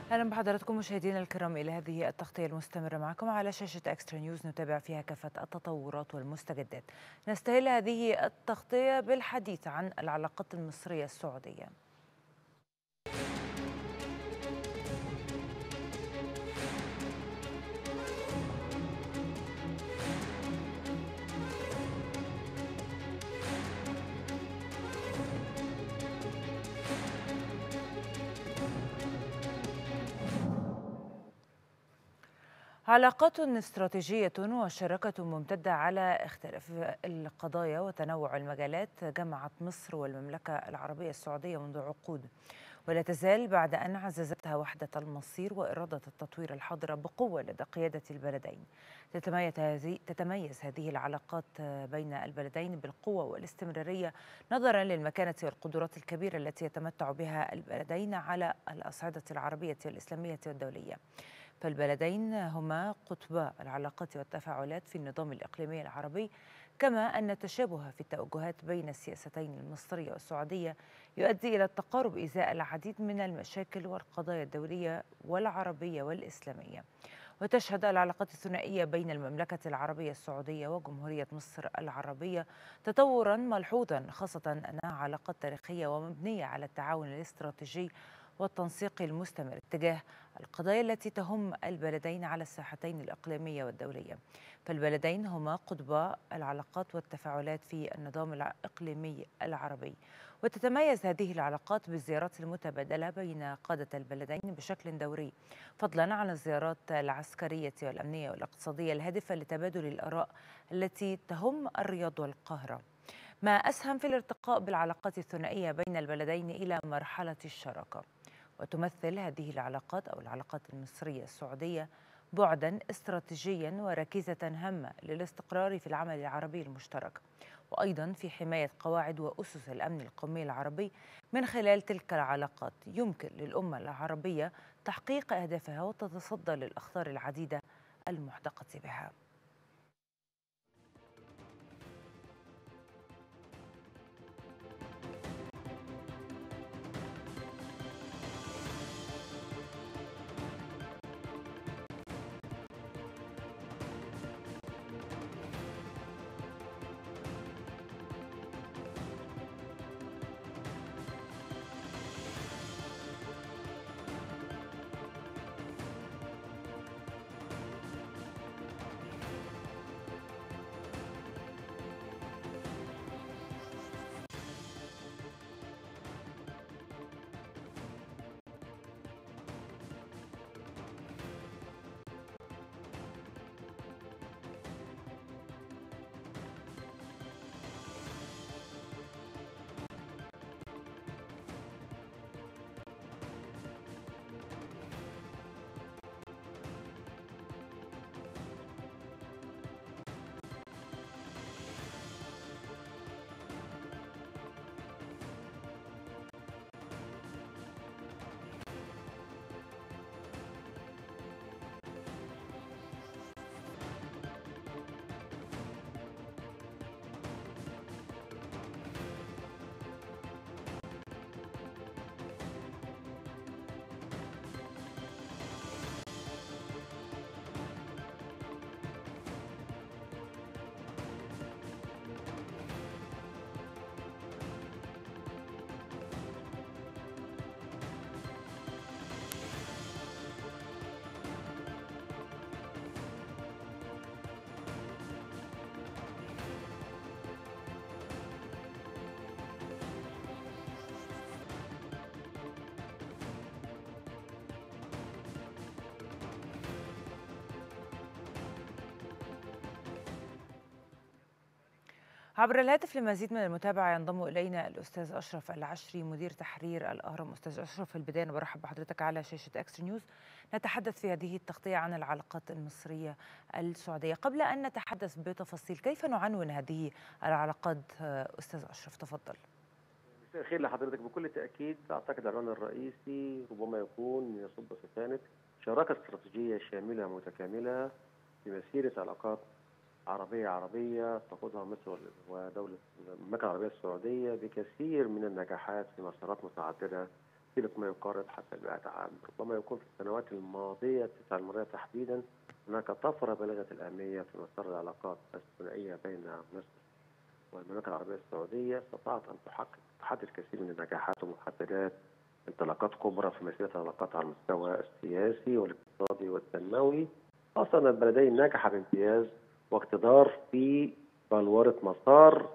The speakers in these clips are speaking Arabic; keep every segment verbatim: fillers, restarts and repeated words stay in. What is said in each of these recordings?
أهلا بحضراتكم مشاهدينا الكرام إلى هذه التغطية المستمرة معكم على شاشة إكسترا نيوز، نتابع فيها كافة التطورات والمستجدات. نستهل هذه التغطية بالحديث عن العلاقات المصرية السعودية. علاقات استراتيجية وشراكة ممتدة على اختلاف القضايا وتنوع المجالات جمعت مصر والمملكة العربية السعودية منذ عقود، ولا تزال بعد أن عززتها وحدة المصير وإرادة التطوير الحاضرة بقوة لدى قيادة البلدين. تتميز هذه تتميز هذه العلاقات بين البلدين بالقوة والاستمرارية نظرا للمكانة والقدرات الكبيرة التي يتمتع بها البلدين على الأصعدة العربية والإسلامية والدولية. فالبلدين هما قطبا العلاقات والتفاعلات في النظام الإقليمي العربي، كما أن التشابه في التوجهات بين السياستين المصرية والسعودية يؤدي إلى التقارب إزاء العديد من المشاكل والقضايا الدولية والعربية والإسلامية. وتشهد العلاقات الثنائية بين المملكة العربية السعودية وجمهورية مصر العربية تطورا ملحوظا، خاصة أنها علاقات تاريخية ومبنية على التعاون الاستراتيجي والتنسيق المستمر تجاه القضايا التي تهم البلدين على الساحتين الإقليمية والدولية. فالبلدين هما قطبا العلاقات والتفاعلات في النظام الإقليمي العربي، وتتميز هذه العلاقات بالزيارات المتبادلة بين قادة البلدين بشكل دوري، فضلا عن الزيارات العسكرية والأمنية والاقتصادية الهادفة لتبادل الآراء التي تهم الرياض والقاهرة، ما أسهم في الارتقاء بالعلاقات الثنائية بين البلدين إلى مرحلة الشراكة. وتمثل هذه العلاقات أو العلاقات المصرية السعودية بعدا استراتيجيا وركيزة هامة للاستقرار في العمل العربي المشترك، وأيضا في حماية قواعد وأسس الأمن القومي العربي. من خلال تلك العلاقات يمكن للأمة العربية تحقيق أهدافها وتتصدى للأخطار العديدة المحدقة بها. عبر الهاتف لمزيد من المتابعة ينضم إلينا الأستاذ أشرف العشري مدير تحرير الأهرام. أستاذ أشرف، في البداية برحب بحضرتك على شاشة إكسترا نيوز. نتحدث في هذه التغطية عن العلاقات المصرية السعودية. قبل أن نتحدث بتفاصيل، كيف نعنون هذه العلاقات أستاذ أشرف؟ تفضل. مساء الخير لحضرتك. بكل تأكيد أعتقد العنوان الرئيسي ربما يكون يصب في كانت شراكة استراتيجية شاملة متكاملة في مسيرة علاقات عربية عربية تقودها مصر ودولة المملكة العربية السعودية بكثير من النجاحات في مسارات متعددة مسيرة ما يقارب حتى المئة عام. ربما يكون في السنوات الماضية التسع الماضية تحديدا هناك طفرة بالغة الأهمية في مسار العلاقات الثنائية بين مصر والمملكة العربية السعودية، استطاعت أن تحقق تحدد كثير من النجاحات ومحددات انطلاقات كبرى في مسيرة العلاقات على المستوى السياسي والاقتصادي والتنموي. خاصة أن البلدين نجح بامتياز واقتدار في بلورة مسار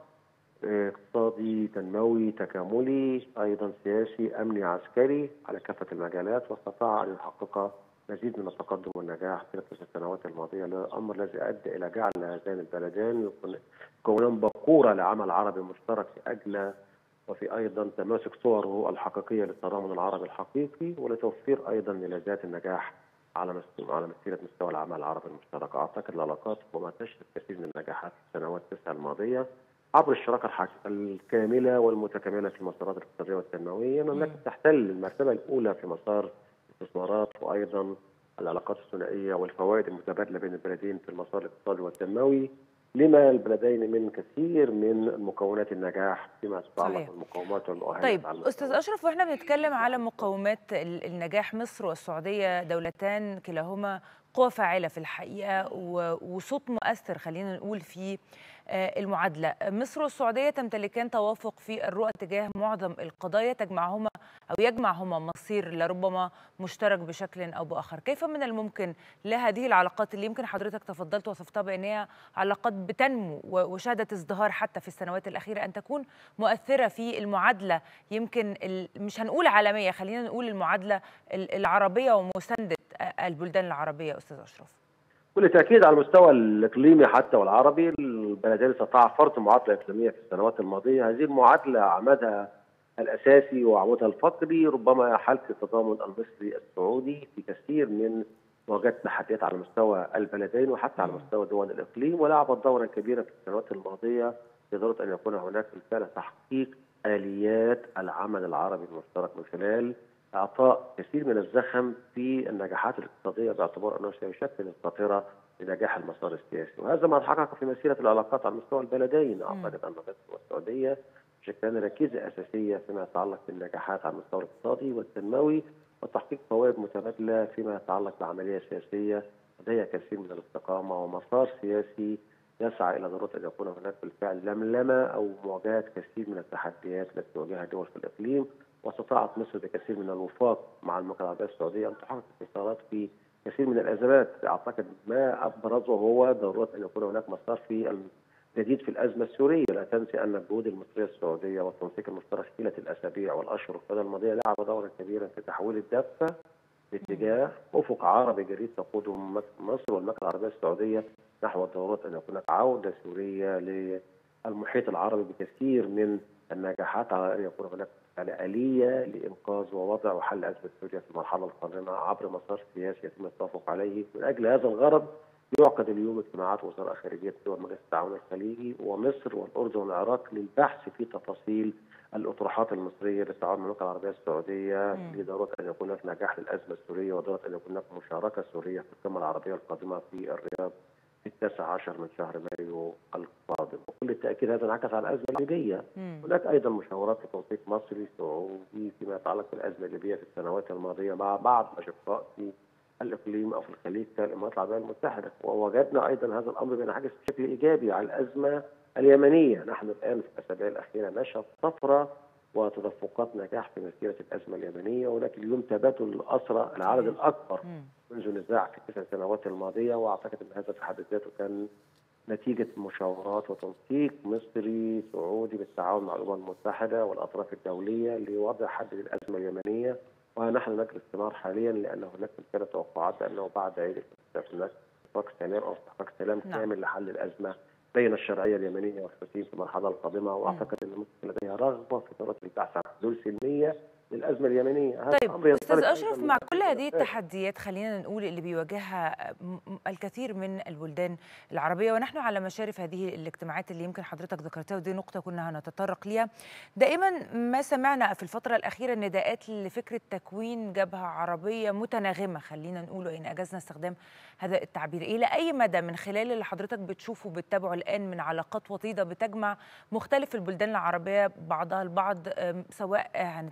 اقتصادي تنموي تكاملي، أيضا سياسي أمني عسكري على كافة المجالات، واستطاع أن يحقق مزيد من التقدم والنجاح في السنوات الماضية، الأمر الذي أدى إلى جعل هذين البلدين يكونان بقورة لعمل عربي مشترك في أجل وفي أيضا تماسك صوره الحقيقية للتضامن العربي الحقيقي، ولتوفير أيضا ميلادات النجاح على على مسيرة مستوى العمل العربي المشترك. أعتقد العلاقات وما تشهد كثير من النجاحات في السنوات التسع الماضية عبر الشراكة الكاملة والمتكاملة في المسارات الاقتصادية والتنموية. المملكة تحتل المرتبة الأولى في مسار الاستثمارات وأيضا العلاقات الثنائية والفوائد المتبادلة بين البلدين في المسار الاقتصادي والتنموي، لما البلدين من كثير من مكونات النجاح فيما يتعلق بالمقومات والمؤهلات. طيب أستاذ أشرف، وإحنا بنتكلم على مقومات النجاح، مصر والسعودية دولتان كلاهما قوة فاعلة في الحقيقة وصوت مؤثر خلينا نقول في المعادلة. مصر والسعودية تمتلكان توافق في الرؤى تجاه معظم القضايا تجمعهما أو يجمعهما مصير لربما مشترك بشكل أو بآخر. كيف من الممكن لهذه العلاقات اللي يمكن حضرتك تفضلت وصفتها بأنها علاقات بتنمو وشهدت ازدهار حتى في السنوات الأخيرة أن تكون مؤثرة في المعادلة، يمكن مش هنقول عالمية، خلينا نقول المعادلة العربية ومساندة البلدان العربية؟ أستاذ أشرف، بكل تأكيد على المستوى الإقليمي حتى والعربي البلدين استطاع فرض معادلة إقليمية في السنوات الماضية. هذه المعادلة عمدها الأساسي وعمودها الفقري ربما حالة التضامن المصري السعودي في كثير من مواجهة تحديات على مستوى البلدين وحتى على مستوى دول الإقليم، ولعبت دورا كبيرا في السنوات الماضية في ضرورة أن يكون هناك بالفعل تحقيق آليات العمل العربي المشترك من خلال إعطاء كثير من الزخم في النجاحات الاقتصادية باعتبار أنه سيشكل القاطرة لنجاح المسار السياسي، وهذا ما تحقق في مسيرة العلاقات على مستوى البلدين. أعتقد أن مصر والسعودية شكلان ركيزة أساسية فيما يتعلق بالنجاحات على المستوى الاقتصادي والتنموي وتحقيق فوائد متبادلة فيما يتعلق بالعملية السياسية. لديها كثير من الاستقامة ومسار سياسي يسعى إلى ضرورة أن يكون هناك بالفعل لملمة أو مواجهة كثير من التحديات التي تواجهها دول في الإقليم، واستطاعت مصر بكثير من الوفاق مع المملكة العربية السعودية أن تحقق انتصارات في كثير من الأزمات. أعتقد ما أبرزه هو ضرورة أن يكون هناك مسار في جديد في الأزمة السورية. لا تنسي أن الجهود المصرية السعودية والتنسيق المشترك طيلة الأسابيع والأشهر والسنوات الماضية لعب دورا كبيرا في تحويل الدفة باتجاه أفق عربي جديد تقوده مصر والمملكة العربية السعودية نحو ضرورة أن يكون عودة سورية للمحيط العربي بكثير من النجاحات على أن يكون هناك آلية لإنقاذ ووضع وحل أزمة سوريا في المرحلة القادمة عبر مسار سياسي يتم التوافق عليه. من أجل هذا الغرض يعقد اليوم اجتماعات وزراء خارجية دول مجلس التعاون الخليجي ومصر والأردن والعراق للبحث في تفاصيل الأطروحات المصرية للتعاون مع المملكة العربية السعودية لضرورة أن يكون هناك نجاح للأزمة السورية وضرورة أن يكون هناك مشاركة سورية في القمة العربية القادمة في الرياض في التاسع عشر من شهر مايو القادم. وكل التأكيد هذا انعكس على الأزمة الليبية. هناك أيضا مشاورات لتنسيق مصري سعودي فيما يتعلق بالأزمة الليبية في السنوات الماضية مع بعض الأشقاء في الإقليم أو في الخليج كالإمارات العربية المتحدة، ووجدنا أيضا هذا الأمر بينعكس بشكل إيجابي على الأزمة اليمنية. نحن الآن في الأسابيع الأخيرة نشهد طفرة وتدفقات نجاح في مسيرة الأزمة اليمنية، وهناك اليوم تبادل الأسرى العدد الأكبر منذ نزاع في التسع سنوات الماضية، وأعتقد أن هذا في حد ذاته كان نتيجة مشاورات وتنسيق مصري سعودي بالتعاون مع الأمم المتحدة والأطراف الدولية لوضع حد للأزمة اليمنية. ونحن نجري استمرار حاليا لأن هناك بالفعل توقعات بأنه بعد عيد هناك استحقاق سلام أو استحقاق سلام نعم. كامل لحل الأزمة بين الشرعية اليمنية والحوثيين في المرحلة القادمة، وأعتقد أن مصر لديها رغبة في ضرورة البحث عن حلول سلمية للأزمة اليمنية. طيب أستاذ أشرف، مع كل هذه التحديات خلينا نقول اللي بيواجهها الكثير من البلدان العربية، ونحن على مشارف هذه الاجتماعات اللي يمكن حضرتك ذكرتها ودي نقطة كنا هنتطرق ليها، دائما ما سمعنا في الفترة الأخيرة نداءات لفكرة تكوين جبهة عربية متناغمة، خلينا نقول إن أجزنا استخدام هذا التعبير. إلى أي مدى من خلال اللي حضرتك بتشوفه وبتتابعه الآن من علاقات وطيدة بتجمع مختلف البلدان العربية بعضها البعض، سواء هنتكلم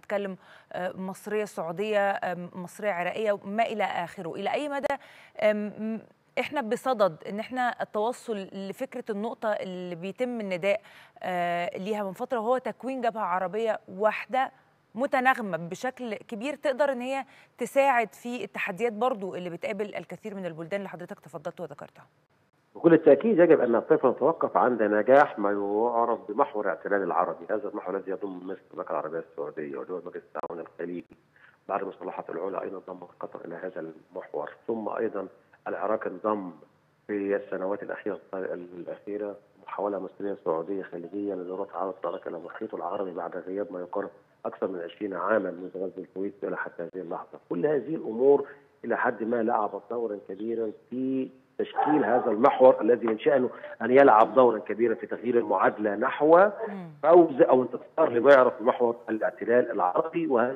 مصرية سعودية، مصرية عراقية، ما إلى آخره. إلى أي مدى احنا بصدد ان احنا التوصل لفكره النقطه اللي بيتم النداء ليها من فتره، وهو تكوين جبهه عربيه واحده متناغمه بشكل كبير تقدر ان هي تساعد في التحديات برضو اللي بتقابل الكثير من البلدان اللي حضرتك تفضلت وذكرتها؟ بكل تأكيد يجب أن نقف نتوقف عند نجاح ما يعرف بمحور اعتلال العربي، هذا المحور الذي يضم مصر المملكة العربية السعودية ودول مجلس التعاون الخليجي، بعد المصطلحات العلى أيضا ضم قطر إلى هذا المحور، ثم أيضا العراق انضم في السنوات الأخيرة الأخيرة محاولة مصرية سعودية خليجية لضرورة عودة العراق إلى محيطه العربي بعد غياب ما يقارب أكثر من عشرين عاما منذ غزو الكويت إلى حتى هذه اللحظة. كل هذه الأمور إلى حد ما لعبت دورا كبيرا في تشكيل هذا المحور الذي من شأنه أن يلعب دورا كبيرا في تغيير المعادلة نحو فوز أو انتصار لما يعرف بمحور الاعتلال العربي، وهذا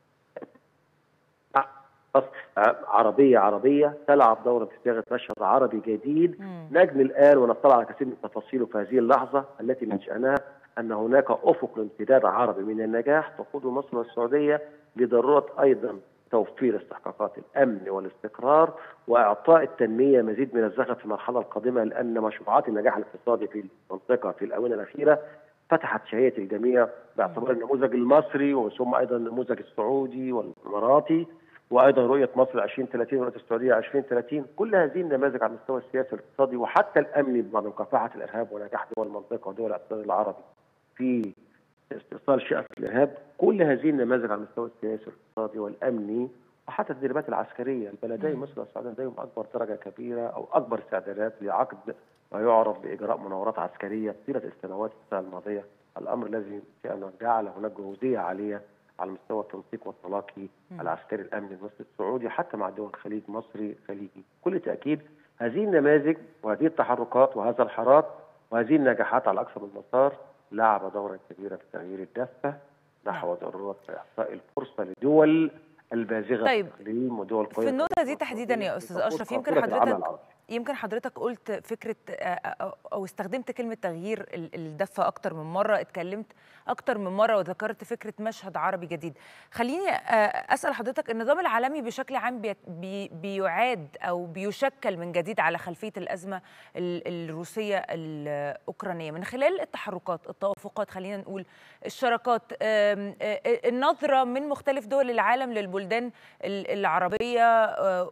عربية عربية تلعب دورا في صياغة مشهد عربي جديد نجني الآن ونطلع على كثير من تفاصيله في هذه اللحظة التي من شأنها أن هناك أفق امتداد عربي من النجاح تقوده مصر والسعودية لضرورة أيضا توفير استحقاقات الأمن والاستقرار وإعطاء التنمية مزيد من الزخم في المرحلة القادمة، لأن مشروعات النجاح الاقتصادي في المنطقة في الآونة الأخيرة فتحت شهية الجميع باعتبار النموذج المصري وثم أيضا النموذج السعودي والإماراتي وايضا رؤيه مصر ألفين وثلاثين ورؤيه السعوديه ألفين وثلاثين. كل هذه النماذج على المستوى السياسي والاقتصادي وحتى الامني بعد مكافحه الارهاب ونجاح دول المنطقه ودول الاقتصاد العربي في استئصال شأف الارهاب، كل هذه النماذج على المستوى السياسي والاقتصادي والامني وحتى التدريبات العسكريه، البلدين مصر والسعوديه لديهم اكبر درجه كبيره او اكبر استعدادات لعقد ما يعرف باجراء مناورات عسكريه طيله السنوات الماضيه، الامر الذي جعل هناك جهوزيه عاليه على مستوى التنسيق والتلاقي العسكري الامني المصري السعودي حتى مع دول الخليج مصري خليجي. بكل تاكيد هذه النماذج وهذه التحركات وهذا الحراك وهذه النجاحات على اكثر من مسار لعب دورا كبيرا في تغيير الدفه نحو ضروره اعطاء الفرصه لدول البازغه طيب في الاقليم ودول في النقطه دي تحديدا يا استاذ اشرف، يمكن حضرتك يمكن حضرتك قلت فكره او استخدمت كلمه تغيير الدفه اكتر من مره، اتكلمت اكتر من مره وذكرت فكره مشهد عربي جديد. خليني اسال حضرتك، النظام العالمي بشكل عام بي بيعاد او بيشكل من جديد على خلفيه الازمه الروسيه الاوكرانيه من خلال التحركات، التوافقات، خلينا نقول الشراكات، النظره من مختلف دول العالم للبلدان العربيه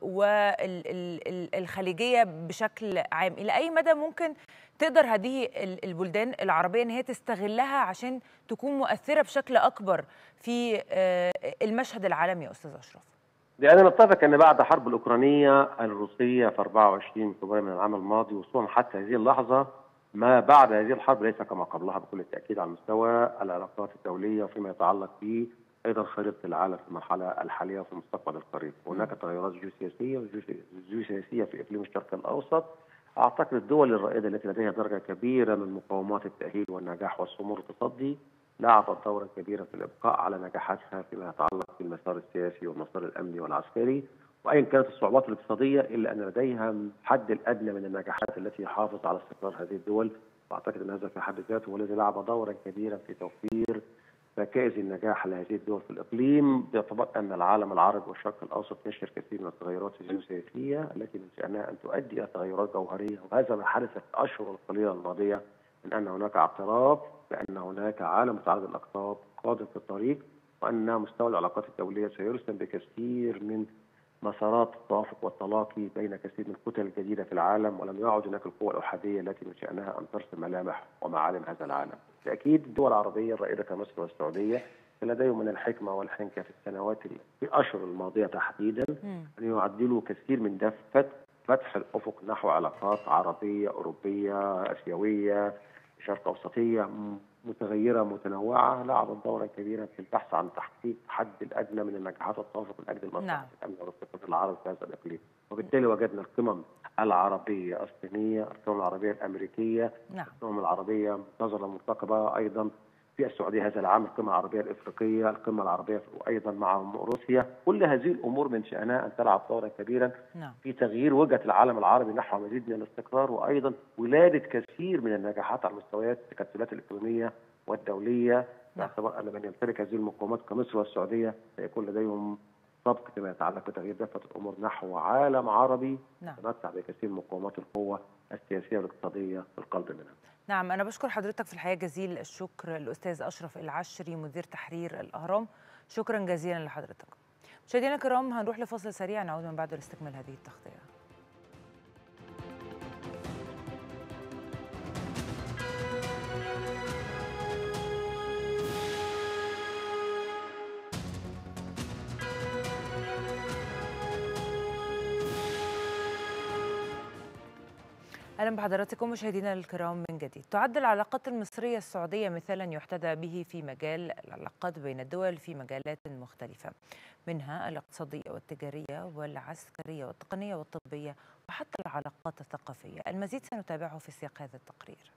والخليجيه بشكل عام. إلى أي مدى ممكن تقدر هذه البلدان العربية أن هي تستغلها عشان تكون مؤثرة بشكل أكبر في المشهد العالمي يا أستاذ أشرف؟ لأننا نتفق أن بعد الحرب الأوكرانية الروسية في أربعة وعشرين فبراير من العام الماضي وصولا حتى هذه اللحظة، ما بعد هذه الحرب ليس كما قبلها بكل تأكيد على مستوى العلاقات الدولية وفيما يتعلق به ايضا خريطه العالم في المرحله الحاليه وفي المستقبل القريب. هناك تغيرات جيوسياسيه وجيوسياسيه في اقليم الشرق الاوسط. اعتقد الدول الرائده التي لديها درجه كبيره من مقومات التاهيل والنجاح والصمود والتصدي لعبت دورا كبيرا في الابقاء على نجاحاتها فيما يتعلق بالمسار السياسي والمسار الامني والعسكري، وايا كانت الصعوبات الاقتصاديه الا ان لديها الحد الادنى من النجاحات التي يحافظ على استقرار هذه الدول، واعتقد ان هذا في حد ذاته هو الذي لعب دورا كبيرا في توفير ركائز النجاح لهذه الدول في الإقليم، باعتبار أن العالم العربي والشرق الأوسط يشهد كثير من التغيرات الجيوسياسية التي من شأنها أن تؤدي إلى تغيرات جوهرية، وهذا ما حدث في الأشهر القليلة الماضية من أن هناك اعتراف بأن هناك عالم متعدد الأقطاب قادم في الطريق، وأن مستوى العلاقات الدولية سيرسم بكثير من مسارات التوافق والتلاقي بين كثير من الكتل الجديدة في العالم، ولم يعد هناك القوى الأحادية التي من شأنها أن ترسم ملامح ومعالم هذا العالم. بالتأكيد الدول العربية الرائدة كمصر والسعودية لديهم من الحكمة والحنكة في السنوات في الأشهر الماضية تحديدا أن يعدلوا كثير من دفة فتح الأفق نحو علاقات عربية أوروبية آسيوية شرق أوسطية متغيرة متنوعة، لعبت دورا كبيرا في البحث عن تحقيق حد الأدنى من النجاحات والتوافق من أجل مصلحة الأمن والاستقرار العربي في هذا الإقليم، وبالتالي وجدنا القمم العربية الصينية، القمم العربية الأمريكية، نعم. القمم العربية منتظرة مرتقبة أيضا في السعودية هذا العام، القمة العربية الإفريقية، القمة العربية وأيضا مع روسيا. كل هذه الأمور من شأنها أن تلعب دورا كبيرا نعم. في تغيير وجهة العالم العربي نحو مزيد من الاستقرار، وأيضا ولادة كثير من النجاحات على مستويات التكتلات الإقليمية والدولية نعم. باعتبار أن من يمتلك هذه المقومات كمصر والسعودية سيكون لديهم سبق فيما يتعلق بتغيير دفة الأمور نحو عالم عربي نعم. يتمتع بكثير من مقومات القوة السياسية والاقتصادية في القلب منها. نعم، أنا بشكر حضرتك في الحقيقة جزيل الشكر الأستاذ أشرف العشري مدير تحرير الأهرام، شكرا جزيلا لحضرتك. مشاهدينا الكرام، هنروح لفاصل سريع، نعود من بعده لاستكمال هذه التغطية. أهلا بحضراتكم مشاهدينا الكرام من جديد. تعد العلاقات المصرية السعودية مثالا يحتذى به في مجال العلاقات بين الدول في مجالات مختلفة، منها الاقتصادية والتجارية والعسكرية والتقنية والطبية وحتى العلاقات الثقافية. المزيد سنتابعه في سياق هذا التقرير.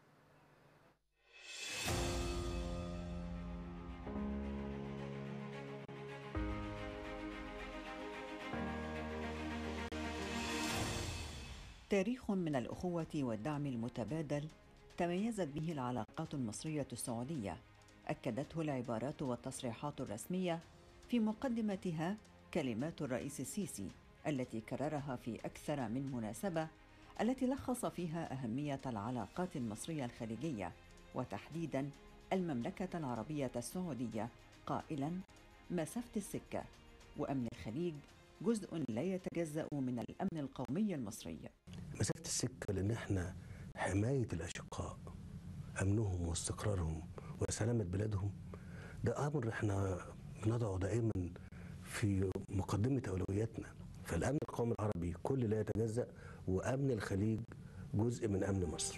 تاريخ من الأخوة والدعم المتبادل تميزت به العلاقات المصرية السعودية، أكدته العبارات والتصريحات الرسمية في مقدمتها كلمات الرئيس السيسي التي كررها في أكثر من مناسبة، التي لخص فيها أهمية العلاقات المصرية الخليجية وتحديداً المملكة العربية السعودية، قائلاً: مسافة السكة وأمن الخليج جزء لا يتجزأ من الأمن القومي المصري. مسافة السكة لأن احنا حماية الأشقاء، أمنهم واستقرارهم وسلامة بلادهم، ده أمر احنا بنضعه دائما في مقدمة أولوياتنا. فالأمن القومي العربي كل لا يتجزأ، وأمن الخليج جزء من أمن مصر.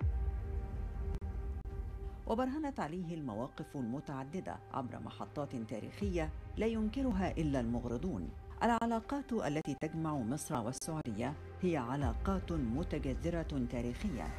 وبرهنت عليه المواقف المتعددة عبر محطات تاريخية لا ينكرها إلا المغرضون. العلاقات التي تجمع مصر والسعودية هي علاقات متجذرة تاريخية،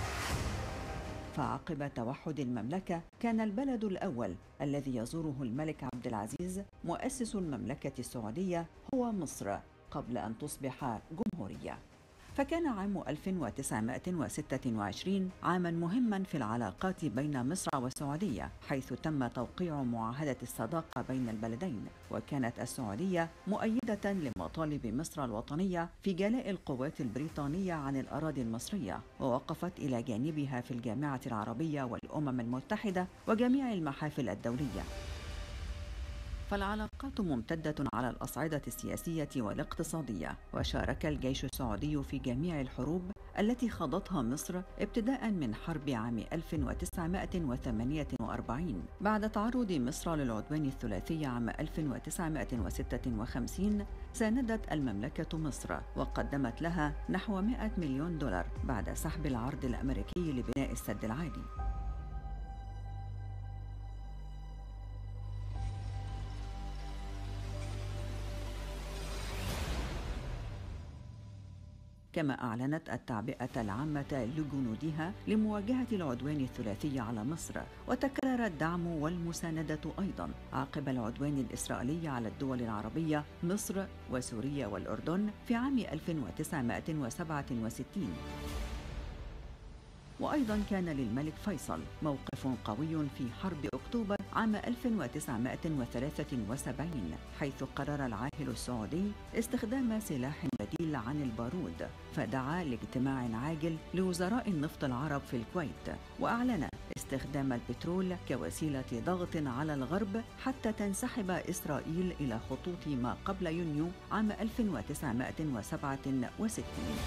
فعقب توحد المملكة كان البلد الأول الذي يزوره الملك عبد العزيز مؤسس المملكة السعودية هو مصر قبل أن تصبح جمهورية. فكان عام ألف وتسعمائة وستة وعشرين عاماً مهماً في العلاقات بين مصر والسعودية، حيث تم توقيع معاهدة الصداقة بين البلدين، وكانت السعودية مؤيدة لمطالب مصر الوطنية في جلاء القوات البريطانية عن الأراضي المصرية، ووقفت إلى جانبها في الجامعة العربية والأمم المتحدة وجميع المحافل الدولية. فالعلاقات ممتدة على الأصعدة السياسية والاقتصادية، وشارك الجيش السعودي في جميع الحروب التي خاضتها مصر ابتداء من حرب عام ألف وتسعمائة وثمانية وأربعين. بعد تعرض مصر للعدوان الثلاثي عام ألف وتسعمائة وستة وخمسين ساندت المملكة مصر وقدمت لها نحو مائة مليون دولار بعد سحب العرض الأمريكي لبناء السد العالي. كما أعلنت التعبئة العامة لجنودها لمواجهة العدوان الثلاثي على مصر، وتكرر الدعم والمساندة أيضاً عقب العدوان الإسرائيلي على الدول العربية مصر وسوريا والأردن في عام ألف وتسعمائة وسبعة وستين. وأيضاً كان للملك فيصل موقف قوي في حرب أكتوبر عام ألف وتسعمائة وثلاثة وسبعين، حيث قرر العاهل السعودي استخدام سلاح بديل عن البارود، فدعا لاجتماع عاجل لوزراء النفط العرب في الكويت، وأعلن استخدام البترول كوسيلة ضغط على الغرب حتى تنسحب إسرائيل إلى خطوط ما قبل يونيو عام ألف وتسعمائة وسبعة وستين.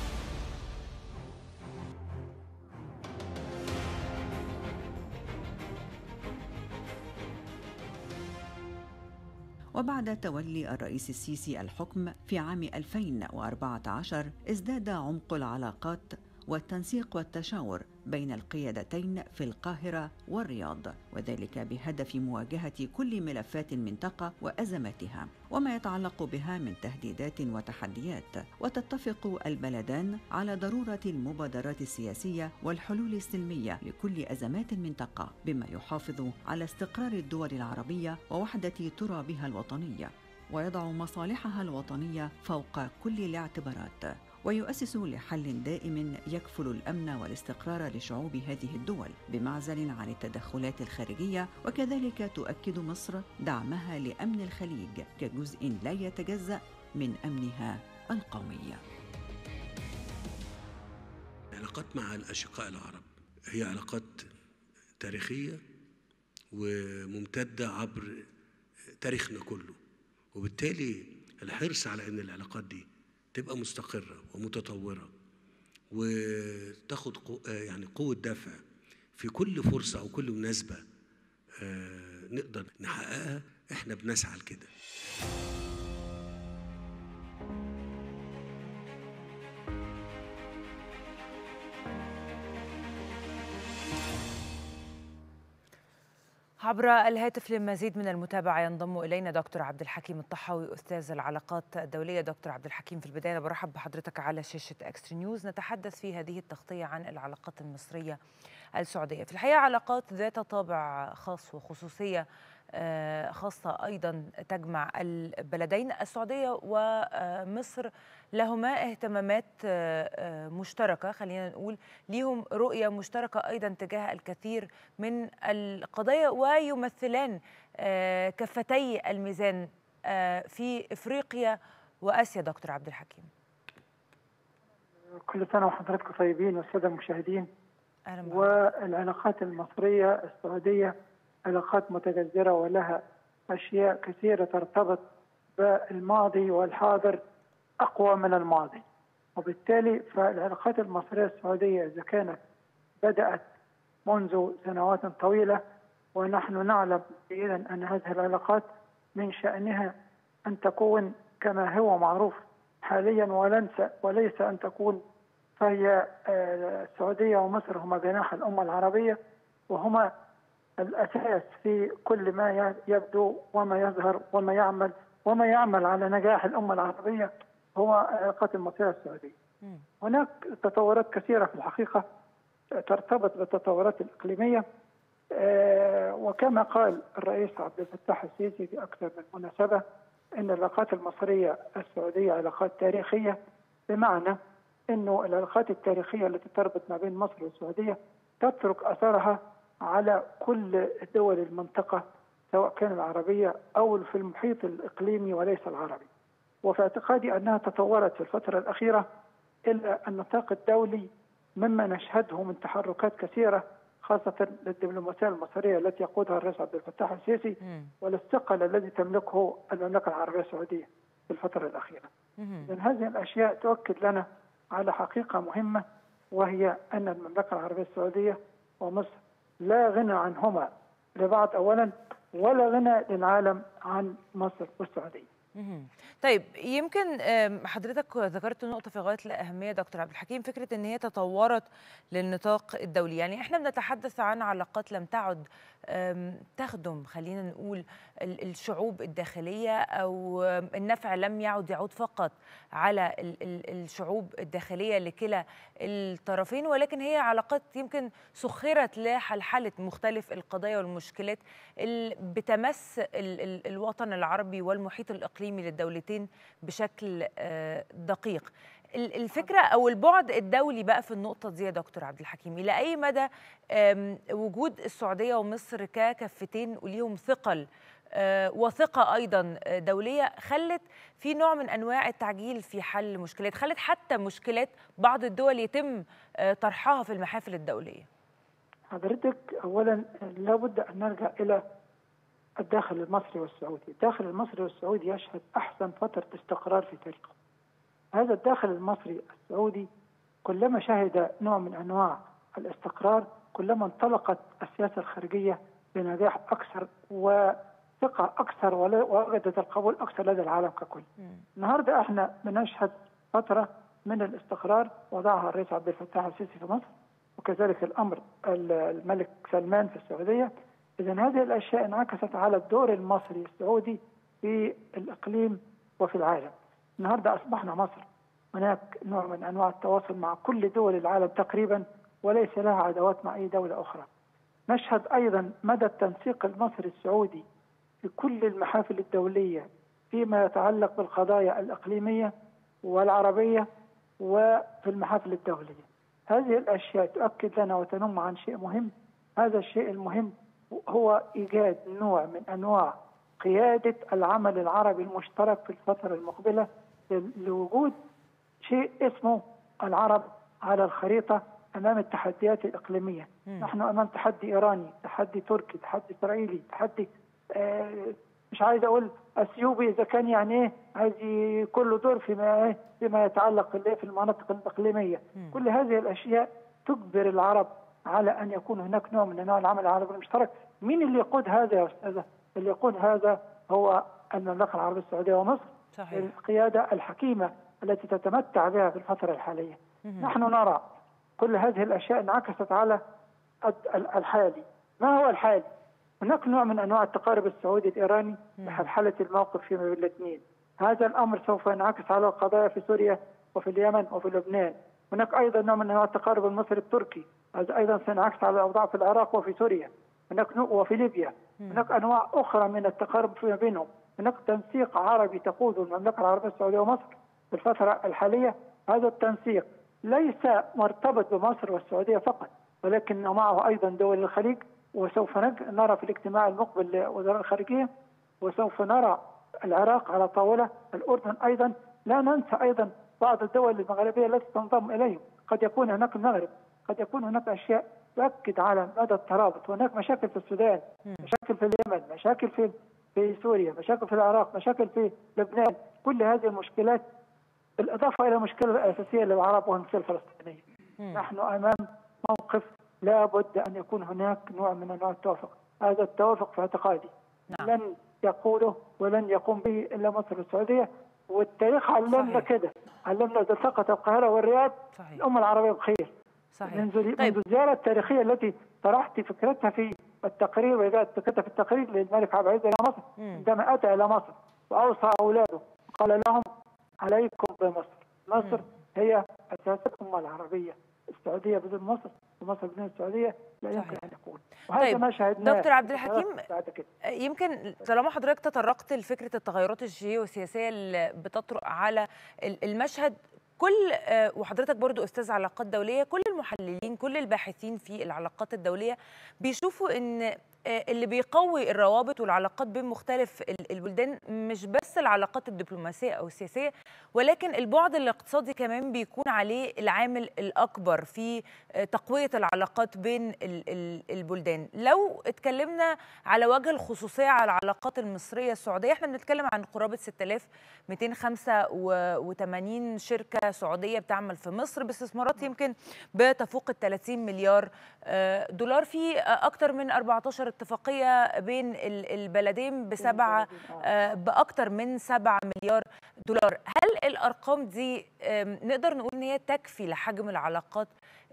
وبعد تولي الرئيس السيسي الحكم في عام ألفين وأربعة عشر ازداد عمق العلاقات والتنسيق والتشاور بين القيادتين في القاهرة والرياض، وذلك بهدف مواجهة كل ملفات المنطقة وأزماتها وما يتعلق بها من تهديدات وتحديات. وتتفق البلدان على ضرورة المبادرات السياسية والحلول السلمية لكل أزمات المنطقة، بما يحافظ على استقرار الدول العربية ووحدة ترابها الوطنية، ويضع مصالحها الوطنية فوق كل الاعتبارات. ويؤسس لحل دائم يكفل الأمن والاستقرار لشعوب هذه الدول بمعزل عن التدخلات الخارجية. وكذلك تؤكد مصر دعمها لأمن الخليج كجزء لا يتجزأ من أمنها القومي. العلاقات مع الأشقاء العرب هي علاقات تاريخية وممتدة عبر تاريخنا كله، وبالتالي الحرص على أن العلاقات دي تبقى مستقرة ومتطورة وتاخد يعني قوة دفع في كل فرصة أو كل مناسبة نقدر نحققها، احنا بنسعى لكده. عبر الهاتف لمزيد من المتابعة ينضم إلينا دكتور عبد الحكيم الطحاوي أستاذ العلاقات الدولية. دكتور عبد الحكيم، في البداية برحب بحضرتك على شاشة إكسترا نيوز. نتحدث في هذه التغطية عن العلاقات المصرية السعودية. في الحقيقة علاقات ذات طابع خاص وخصوصية خاصة أيضا تجمع البلدين. السعودية ومصر لهما اهتمامات مشتركة، خلينا نقول ليهم رؤية مشتركة أيضا تجاه الكثير من القضايا، ويمثلان كفتي الميزان في إفريقيا وآسيا. دكتور عبد الحكيم، كل سنة وحضراتكم طيبين والسادة المشاهدين. والعلاقات المصرية السعودية علاقات متجذرة ولها أشياء كثيرة ترتبط بالماضي والحاضر أقوى من الماضي، وبالتالي فالعلاقات المصرية السعودية إذا كانت بدأت منذ سنوات طويلة، ونحن نعلم جيدا أن هذه العلاقات من شأنها أن تكون كما هو معروف حاليا وليس أن تكون، فهي السعودية ومصر هما جناح الأمة العربية، وهما الأساس في كل ما يبدو وما يظهر وما يعمل وما يعمل على نجاح الأمة العربية هو العلاقات المصرية السعودية. هناك تطورات كثيرة في الحقيقة ترتبط بالتطورات الإقليمية، وكما قال الرئيس عبد الفتاح السيسي في أكثر من مناسبة أن العلاقات المصرية السعودية علاقات تاريخية، بمعنى أنه العلاقات التاريخية التي تربط ما بين مصر والسعودية تترك أثرها على كل دول المنطقة سواء كان العربية أو في المحيط الإقليمي وليس العربي. وفي اعتقادي أنها تطورت في الفترة الأخيرة إلى النطاق الدولي مما نشهده من تحركات كثيرة، خاصة للدبلوماسية المصرية التي يقودها الرئيس عبد الفتاح السيسي والاستقلال الذي تملكه المملكة العربية السعودية في الفترة الأخيرة. لأن هذه الأشياء تؤكد لنا على حقيقة مهمة، وهي أن المملكة العربية السعودية ومصر لا غنى عنهما لبعض أولا، ولا غنى للعالم عن مصر والسعودية. طيب، يمكن حضرتك ذكرت نقطة في غاية الأهمية دكتور عبد الحكيم، فكرة أن هي تطورت للنطاق الدولي. يعني احنا بنتحدث عن علاقات لم تعد تخدم، خلينا نقول، الشعوب الداخلية، أو النفع لم يعد يعود فقط على الشعوب الداخلية لكلا الطرفين، ولكن هي علاقات يمكن سخرت لحلحلة مختلف القضايا والمشكلات اللي بتمس الوطن العربي والمحيط الإقليمي للدولتين بشكل دقيق. الفكرة أو البعد الدولي بقى في النقطة دي يا دكتور عبد الحكيم، إلى أي مدى وجود السعودية ومصر ككفتين وليهم ثقل وثقة أيضا دولية خلت في نوع من أنواع التعجيل في حل مشكلات، خلت حتى مشكلات بعض الدول يتم طرحها في المحافل الدولية؟ حضرتك أولا لابد أن نرجع إلى الداخل المصري والسعودي. الداخل المصري والسعودي يشهد أحسن فترة استقرار في تاريخه. هذا الداخل المصري السعودي كلما شهد نوع من أنواع الاستقرار كلما انطلقت السياسة الخارجية بنجاح أكثر وثقة أكثر ووجدت القبول أكثر لدى العالم ككل. النهاردة احنا بنشهد فترة من الاستقرار وضعها الرئيس عبد الفتاح السيسي في مصر، وكذلك الأمر الملك سلمان في السعودية. إذن هذه الأشياء انعكست على الدور المصري السعودي في الإقليم وفي العالم. النهاردة أصبحنا مصر هناك نوع من أنواع التواصل مع كل دول العالم تقريبا، وليس لها عداوات مع أي دولة أخرى. نشهد أيضا مدى التنسيق المصري السعودي في كل المحافل الدولية فيما يتعلق بالقضايا الإقليمية والعربية وفي المحافل الدولية. هذه الأشياء تؤكد لنا وتنم عن شيء مهم. هذا الشيء المهم هو إيجاد نوع من أنواع قيادة العمل العربي المشترك في الفترة المقبلة لوجود شيء اسمه العرب على الخريطة أمام التحديات الإقليمية. م. نحن أمام تحدي إيراني، تحدي تركي، تحدي إسرائيلي، تحدي آه مش عايز أقول أثيوبي إذا كان يعني إيه عايز كله دور فيما إيه فيما يتعلق في المناطق الإقليمية. م. كل هذه الأشياء تجبر العرب على أن يكون هناك نوع من أنواع العمل العربي المشترك. مين اللي يقود هذا يا أستاذة؟ اللي يقود هذا هو المملكة العربية السعودية ومصر. صحيح. القيادة الحكيمة التي تتمتع بها في الفترة الحالية. مم. نحن نرى كل هذه الأشياء انعكست على الحالي. ما هو الحالي؟ هناك نوع من أنواع التقارب السعودي الإيراني بحلحلة الموقف فيما بين الاثنين. هذا الأمر سوف ينعكس على القضايا في سوريا وفي اليمن وفي لبنان. هناك أيضا نوع من أنواع التقارب المصري التركي، هذا أيضا سينعكس على الأوضاع في العراق وفي سوريا. هناك وفي ليبيا. هناك أنواع أخرى من التقارب فيما بينهم. هناك تنسيق عربي تقوده المملكة العربية السعودية ومصر في الفترة الحالية. هذا التنسيق ليس مرتبط بمصر والسعودية فقط، ولكن معه أيضا دول الخليج، وسوف نرى في الاجتماع المقبل لوزراء الخارجية، وسوف نرى العراق على طاولة، الأردن أيضا. لا ننسى أيضا بعض الدول المغربية التي تنضم إليهم. قد يكون هناك المغرب، قد يكون هناك أشياء تؤكد على مدى الترابط. هناك مشاكل في السودان، مشاكل في اليمن، مشاكل في في سوريا، مشاكل في العراق، مشاكل في لبنان. كل هذه المشكلات بالإضافة إلى المشكلة الأساسية للعرب وهي المشكلة الفلسطينية. مم. نحن أمام موقف لا بد أن يكون هناك نوع من أنواع التوافق. هذا التوافق في اعتقادي نعم. لن يقوله ولن يقوم به إلا مصر والسعودية، والتاريخ علمنا كده، علمنا إذا التقت القاهرة والرياض صحيح. الأمة العربية بخير. صحيح. منذ طيب. الزيارة التاريخية التي طرحت فكرتها في التقرير، وإذا فكرتها في التقرير للملك عبد العزيز إلى مصر عندما أتى إلى مصر وأوصى أولاده قال لهم عليكم بمصر. مصر مم. هي أساس الأمة العربية. السعودية بدون مصر ومصر بدون السعودية لا يمكن أن يكون. وهذا طيب. ما شاهدناه. دكتور عبد الحكيم، يمكن طالما حضرتك تطرقت لفكرة التغيرات الجيوسياسية اللي بتطرق على المشهد، كل وحضرتك برضو أستاذ علاقات دولية، كل المحللين كل الباحثين في العلاقات الدولية بيشوفوا أن اللي بيقوي الروابط والعلاقات بين مختلف البلدان مش بس العلاقات الدبلوماسية أو السياسية، ولكن البعد الاقتصادي كمان بيكون عليه العامل الأكبر في تقوية العلاقات بين البلدان. لو اتكلمنا على وجه الخصوصية على العلاقات المصرية السعودية، احنا بنتكلم عن قرابة ستة آلاف ومئتين وخمسة وثمانين شركة سعودية بتعمل في مصر باستثمارات يمكن بتفوق ال ثلاثين مليار دولار، في أكثر من أربعة عشر اتفاقية بين البلدين بسبعة بأكثر من سبعة مليار دولار. هل الأرقام دي نقدر نقول إن هي تكفي لحجم العلاقات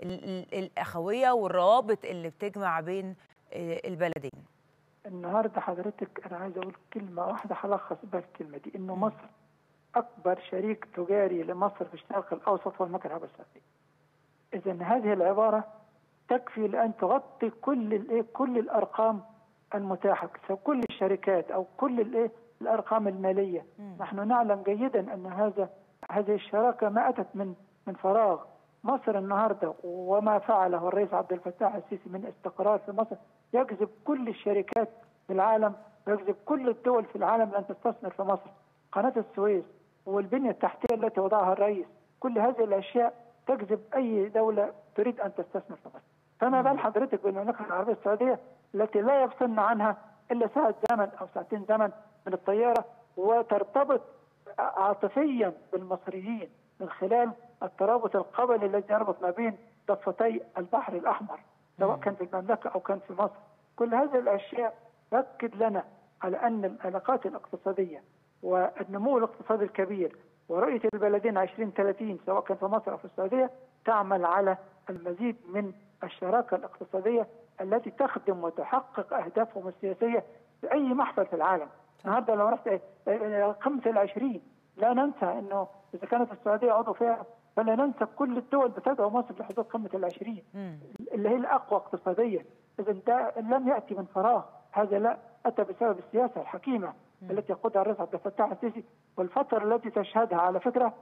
الأخوية والروابط اللي بتجمع بين البلدين؟ النهارده حضرتك أنا عايز أقول كلمة واحدة هلخص بها الكلمة دي، إنه مصر أكبر شريك تجاري لمصر في الشرق الأوسط والمملكة العربية السعودية. إذن هذه العبارة تكفي لأن تغطي كل الإيه كل الأرقام المتاحة، كل الشركات أو كل الإيه الأرقام المالية. م. نحن نعلم جيدا أن هذا هذه الشراكة ما أتت من من فراغ. مصر النهارده وما فعله الرئيس عبد الفتاح السيسي من استقرار في مصر يجذب كل الشركات في العالم، يجذب كل الدول في العالم لأن تستثمر في مصر. قناة السويس والبنية التحتية التي وضعها الرئيس، كل هذه الأشياء تجذب أي دولة تريد أن تستثمر في مصر. فما بال حضرتك بالمملكة العربية السعودية التي لا يفصلنا عنها إلا ساعة زمن أو ساعتين زمن من الطيارة، وترتبط عاطفيا بالمصريين من خلال الترابط القبلي الذي يربط ما بين ضفتي البحر الأحمر سواء كان في المملكة أو كان في مصر. كل هذه الأشياء تؤكد لنا على أن العلاقات الاقتصادية والنمو الاقتصادي الكبير ورؤية البلدين عشرين ثلاثين سواء كان في مصر أو في السعودية تعمل على المزيد من الشراكة الاقتصادية التي تخدم وتحقق أهدافهم السياسية في أي محفل في العالم. النهارده لو رحت قمة العشرين لا ننسى أنه إذا كانت السعودية عضو فيها فلا ننسى كل الدول بتدعو مصر لحضور قمة العشرين اللي هي الأقوى اقتصاديا. إذا ده لم يأتي من فراغ، هذا لا أتى بسبب السياسة الحكيمة التي يقودها الرئيس عبد الفتاح السيسي والفترة التي تشهدها على فكرة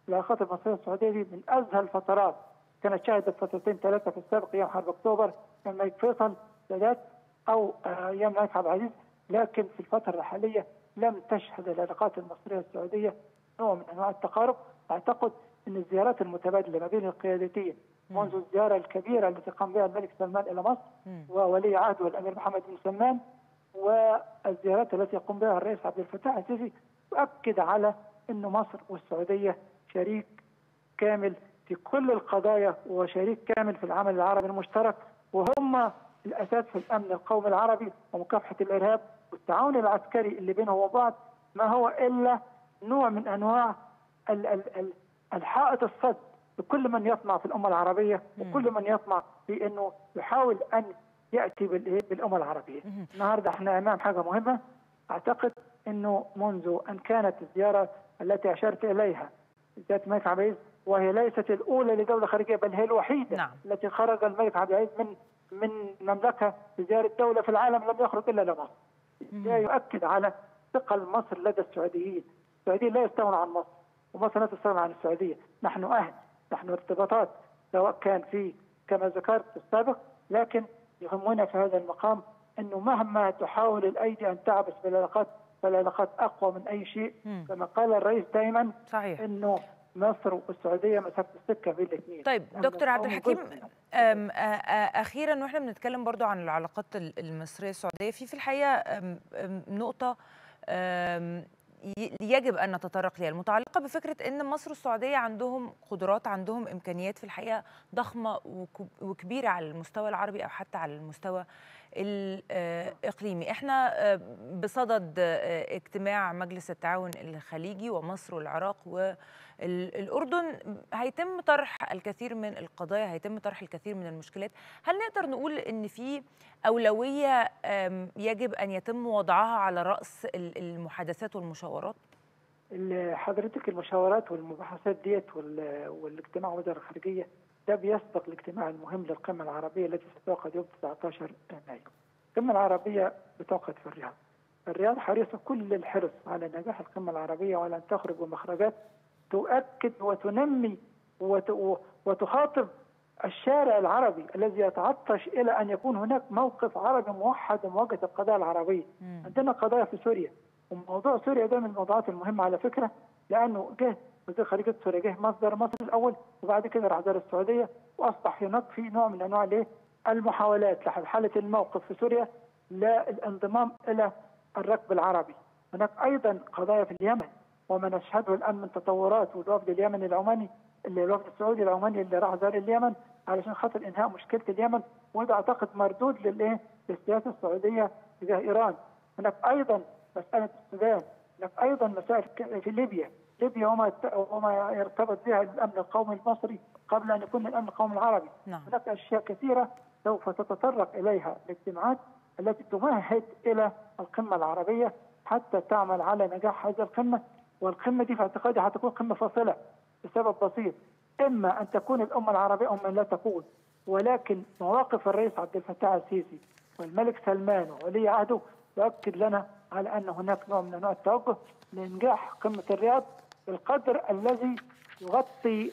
العلاقات المصريه السعوديه دي من ازهى الفترات، كانت شهدت فترتين ثلاثه في السابق ايام حرب اكتوبر كان الملك فيصل سادات او ايام الملك عبد العزيز، لكن في الفتره الحاليه لم تشهد العلاقات المصريه السعوديه نوع من انواع التقارب. اعتقد ان الزيارات المتبادله ما بين القيادتين منذ الزياره الكبيره التي قام بها الملك سلمان الى مصر وولي عهده الامير محمد بن سلمان، والزيارات التي يقوم بها الرئيس عبد الفتاح السيسي، تؤكد على ان مصر والسعوديه شريك كامل في كل القضايا وشريك كامل في العمل العربي المشترك، وهم الاساس في الامن القومي العربي ومكافحه الارهاب والتعاون العسكري اللي بينهم وبعض، ما هو الا نوع من انواع ال ال ال الحائط الصد لكل من يطمع في الامه العربيه وكل من يطمع في انه يحاول ان ياتي بالامه العربيه. النهارده احنا امام حاجه مهمه، اعتقد انه منذ ان كانت الزياره التي اشرت اليها زياره الملك عبد العزيز، وهي ليست الاولى لدوله خارجيه بل هي الوحيده نعم. التي خرج الملك عبد العزيز من من مملكه لزياره دوله في العالم لم يخرج الا لمصر. ده يؤكد على ثقل مصر لدى السعوديين، السعوديين لا يستغنوا عن مصر ومصر لا تستغنى عن السعوديه، نحن اهل، نحن ارتباطات سواء كان في كما ذكرت في السابق، لكن يهمنا في هذا المقام انه مهما تحاول الايدي ان تعبث بالعلاقات فالعلاقات اقوى من اي شيء، مم. كما قال الرئيس دائما صحيح انه مصر والسعوديه مسافه السكه بين الاثنين. طيب دكتور عبد الحكيم، اخيرا واحنا بنتكلم برضو عن العلاقات المصريه السعوديه، في في الحقيقه نقطه يجب ان نتطرق ليها المتعلقه بفكره ان مصر والسعوديه عندهم قدرات، عندهم امكانيات في الحقيقه ضخمه وكبيره على المستوى العربي او حتى على المستوى الإقليمي. احنا بصدد اجتماع مجلس التعاون الخليجي ومصر والعراق والأردن هيتم طرح الكثير من القضايا، هيتم طرح الكثير من المشكلات. هل نقدر نقول ان في أولوية يجب أن يتم وضعها على رأس المحادثات والمشاورات؟ حضرتك المشاورات والمباحثات ديت والاجتماع وزارة الخارجية ده بيسبق الاجتماع المهم للقمة العربية التي ستعقد يوم تسعة عشر مايو. القمة العربية بتعقد في الرياض. الرياض حريصة كل الحرص على نجاح القمة العربية وعلى أن تخرج بمخرجات تؤكد وتنمي وتخاطب الشارع العربي الذي يتعطش إلى أن يكون هناك موقف عربي موحد لمواجهة القضايا العربية. م. عندنا قضايا في سوريا، وموضوع سوريا ده من الموضوعات المهمة على فكرة، لأنه جه وزير خارجية سوريا جه مصدر مصر الأول وبعد كده راح زار السعودية، وأصبح هناك في نوع من أنواع الايه؟ المحاولات لحالة الموقف في سوريا للانضمام إلى الركب العربي. هناك أيضا قضايا في اليمن وما نشهده الآن من تطورات، والوفد اليمني العماني اللي الوفد السعودي العماني اللي راح زار اليمن علشان خاطر إنهاء مشكلة اليمن، وده أعتقد مردود للإيه؟ للسياسة السعودية تجاه إيران. هناك أيضا مسألة السودان، هناك أيضا مسائل في ليبيا، ليبيا وما وما يرتبط بها الأمن القومي المصري قبل أن يكون الأمن القومي العربي. نعم. هناك أشياء كثيرة سوف تتطرق إليها الاجتماعات التي تمهد إلى القمة العربية حتى تعمل على نجاح هذه القمة. والقمة دي في اعتقادي هتكون قمة فاصلة بسبب بسيط، إما أن تكون الأمة العربية أمة لا تكون، ولكن مواقف الرئيس عبد الفتاح السيسي والملك سلمان وولي عهده يؤكد لنا على أن هناك نوع من أنواع التوجه لإنجاح قمة الرياض بالقدر الذي يغطي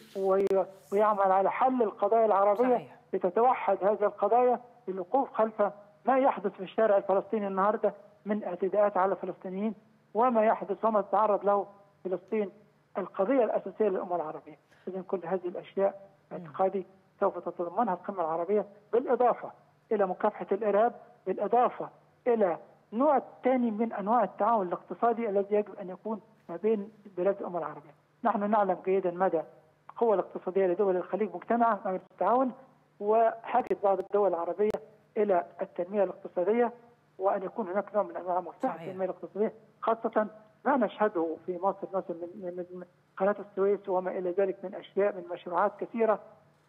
ويعمل على حل القضايا العربية. صحيح. لتتوحد هذه القضايا للوقوف خلف ما يحدث في الشارع الفلسطيني النهارده من اعتداءات على الفلسطينيين وما يحدث وما تتعرض له فلسطين، القضية الأساسية للأمة العربية. إذن كل هذه الأشياء اعتقادي سوف تتضمنها القمة العربية، بالإضافة إلى مكافحة الإرهاب، بالإضافة إلى نوع ثاني من أنواع التعاون الاقتصادي الذي يجب أن يكون ما بين بلاد الأمة العربية. نحن نعلم جيدا مدى القوة الاقتصادية لدول الخليج مجتمعة مع التعاون، وحاجة بعض الدول العربية إلى التنمية الاقتصادية وأن يكون هناك نوع من أنواع مفتاح التنمية الاقتصادية، خاصة ما نشهده في مصر مثلا من قناة السويس وما إلى ذلك من أشياء من مشروعات كثيرة.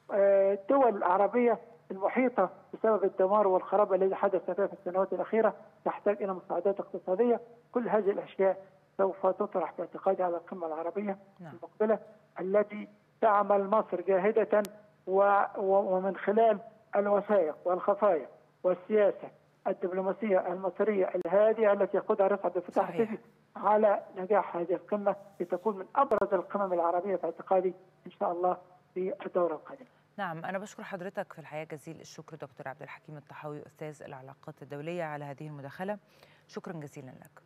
الدول العربية المحيطة بسبب الدمار والخراب الذي حدث فيها في السنوات الأخيرة تحتاج إلى مساعدات اقتصادية. كل هذه الأشياء سوف تطرح باعتقادي على القمة العربية المقبلة التي تعمل مصر جاهدة ومن خلال الوثائق والخفايا والسياسة الدبلوماسية المصرية الهادئة التي يقودها الرئيس عبد الفتاح السيسي على نجاح هذه القمة لتكون من أبرز القمم العربية في اعتقادي إن شاء الله في الدورة القادمة. نعم، أنا بشكر حضرتك في الحقيقة جزيل الشكر دكتور عبد الحكيم الطحاوي أستاذ العلاقات الدولية على هذه المداخلة، شكرا جزيلا لك.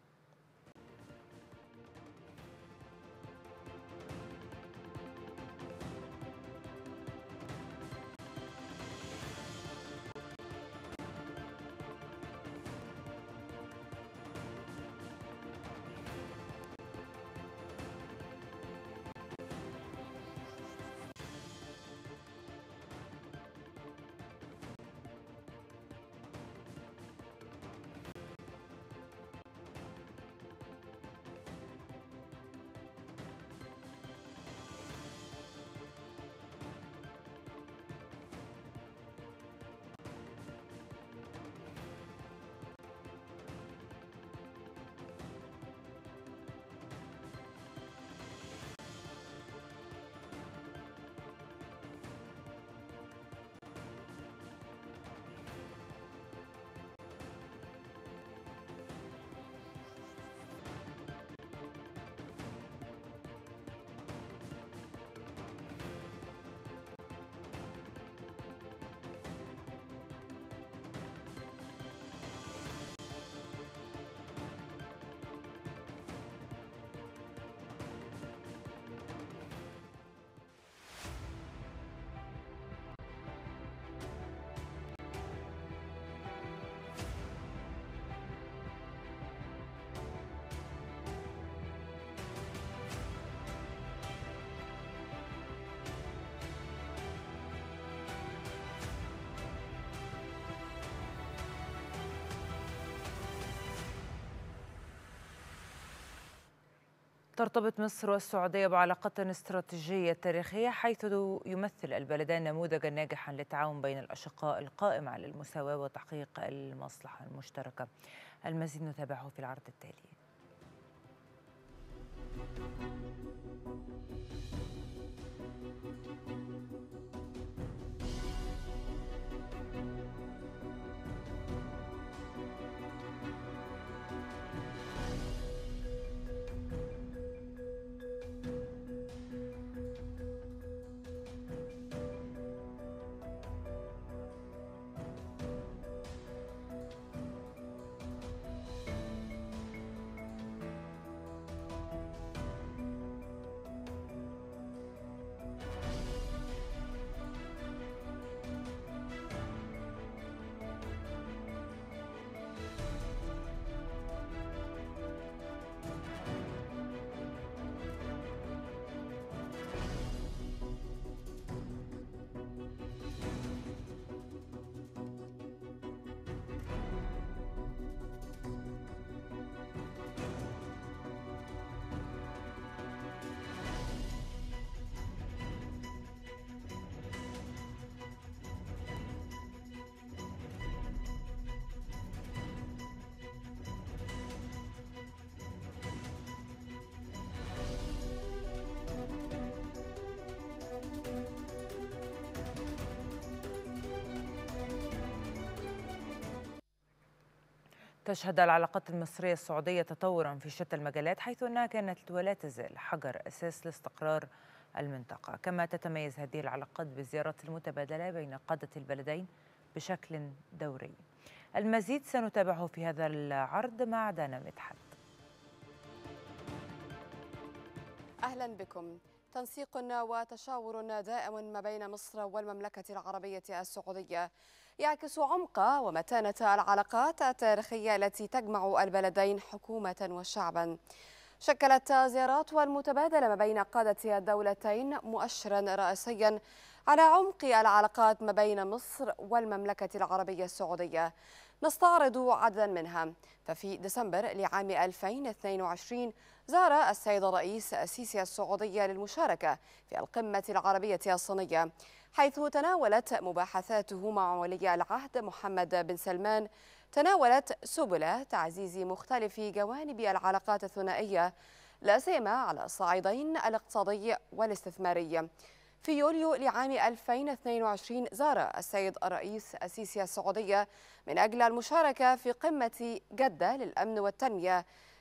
ترتبط مصر والسعودية بعلاقات استراتيجية تاريخية، حيث يمثل البلدان نموذجا ناجحا للتعاون بين الأشقاء القائم على المساواة وتحقيق المصلحة المشتركة. المزيد نتابعه في العرض التالي. تشهد العلاقات المصرية السعودية تطورا في شتى المجالات، حيث أنها كانت ولا تزال حجر أساس لاستقرار المنطقة. كما تتميز هذه العلاقات بالزيارات المتبادلة بين قادة البلدين بشكل دوري. المزيد سنتابعه في هذا العرض مع دانا مدحت. أهلا بكم. تنسيق وتشاور دائم ما بين مصر والمملكة العربية السعودية يعكس عمق ومتانة العلاقات التاريخية التي تجمع البلدين حكومة وشعبا. شكلت زيارات والمتبادلة ما بين قادة الدولتين مؤشرا رئيسيا على عمق العلاقات ما بين مصر والمملكة العربية السعودية. نستعرض عددا منها. ففي ديسمبر لعام ألفين واثنين وعشرين زار السيد الرئيس السيسي السعودية للمشاركة في القمة العربية الصينية، حيث تناولت مباحثاته مع ولي العهد محمد بن سلمان تناولت سبل تعزيز مختلف جوانب العلاقات الثنائية، لا سيما على الصعيدين الاقتصادي والاستثماري. في يوليو لعام ألفين واثنين وعشرين زار السيد الرئيس السيسي السعودية من أجل المشاركة في قمة جدة للأمن والتنمية،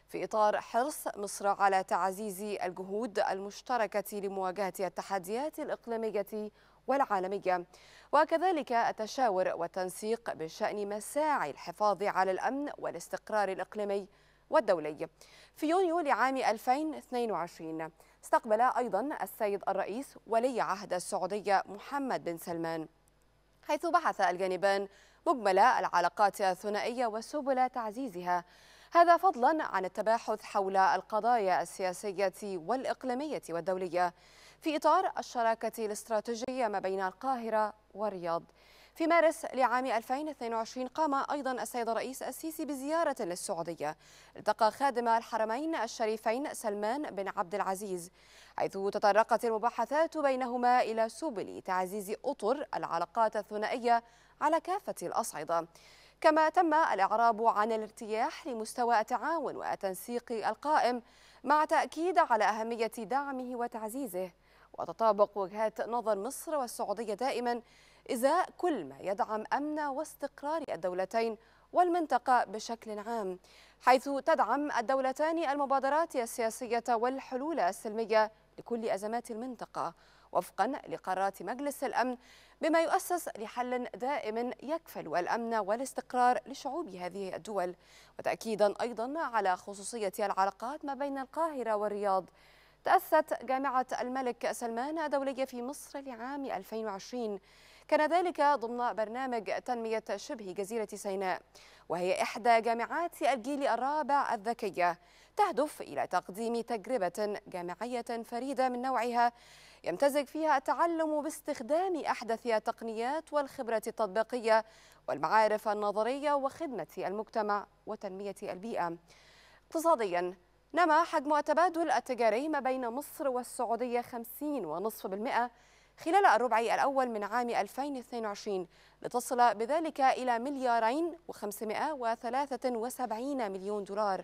في إطار حرص مصر على تعزيز الجهود المشتركة لمواجهة التحديات الإقليمية والعالمية، وكذلك التشاور والتنسيق بشأن مساعي الحفاظ على الأمن والاستقرار الإقليمي والدولي. في يونيو لعام ألفين واثنين وعشرين استقبل أيضا السيد الرئيس ولي عهد السعودية محمد بن سلمان، حيث بحث الجانبان مجمل العلاقات الثنائية وسبل تعزيزها، هذا فضلا عن التباحث حول القضايا السياسية والإقليمية والدولية في إطار الشراكة الاستراتيجية ما بين القاهرة والرياض. في مارس لعام ألفين واثنين وعشرين قام أيضا السيد الرئيس السيسي بزيارة للسعودية، التقى خادم الحرمين الشريفين سلمان بن عبد العزيز، حيث تطرقت المباحثات بينهما إلى سبل تعزيز أطر العلاقات الثنائية على كافة الأصعدة. كما تم الإعراب عن الارتياح لمستوى التعاون والتنسيق القائم، مع تأكيد على أهمية دعمه وتعزيزه وتطابق وجهات نظر مصر والسعودية دائما إزاء كل ما يدعم أمن واستقرار الدولتين والمنطقة بشكل عام، حيث تدعم الدولتان المبادرات السياسية والحلول السلمية لكل أزمات المنطقة وفقا لقرارات مجلس الأمن، بما يؤسس لحل دائم يكفل الأمن والاستقرار لشعوب هذه الدول، وتأكيدا أيضا على خصوصية العلاقات ما بين القاهرة والرياض. تأسست جامعة الملك سلمان الدولية في مصر لعام ألفين وعشرين، كان ذلك ضمن برنامج تنمية شبه جزيرة سيناء، وهي إحدى جامعات الجيل الرابع الذكية، تهدف إلى تقديم تجربة جامعية فريدة من نوعها يمتزج فيها التعلم باستخدام أحدث التقنيات والخبرة التطبيقية والمعارف النظرية وخدمة المجتمع وتنمية البيئة. اقتصادياً، نما حجم التبادل التجاري ما بين مصر والسعودية خمسين فاصلة خمسة بالمئة خلال الربع الأول من عام ألفين واثنين وعشرين، لتصل بذلك إلى مليارين وخمسمائة وثلاثة وسبعين مليون دولار.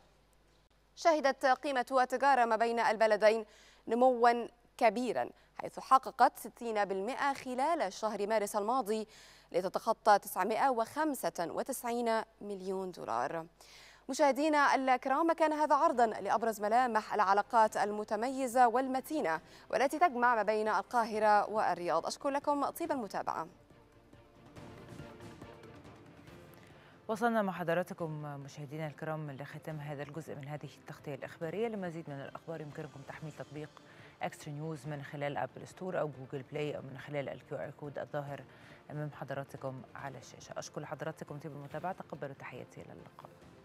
شهدت قيمة التجارة ما بين البلدين نمواً كبيراً، حيث حققت ستين بالمئة خلال شهر مارس الماضي لتتخطى تسعمائة وخمسة وتسعين مليون دولار. مشاهدينا الكرام، كان هذا عرضا لأبرز ملامح العلاقات المتميزة والمتينة والتي تجمع ما بين القاهرة والرياض. أشكر لكم طيب المتابعة. وصلنا مع حضراتكم مشاهدينا الكرام لختام هذا الجزء من هذه التغطية الإخبارية. لمزيد من الأخبار يمكنكم تحميل تطبيق اكسترا نيوز من خلال أبل ستور أو جوجل بلاي أو من خلال الكيو آر كود الظاهر أمام حضراتكم على الشاشة. أشكر لحضراتكم طيب المتابعة، تقبلوا تحياتي، إلى اللقاء.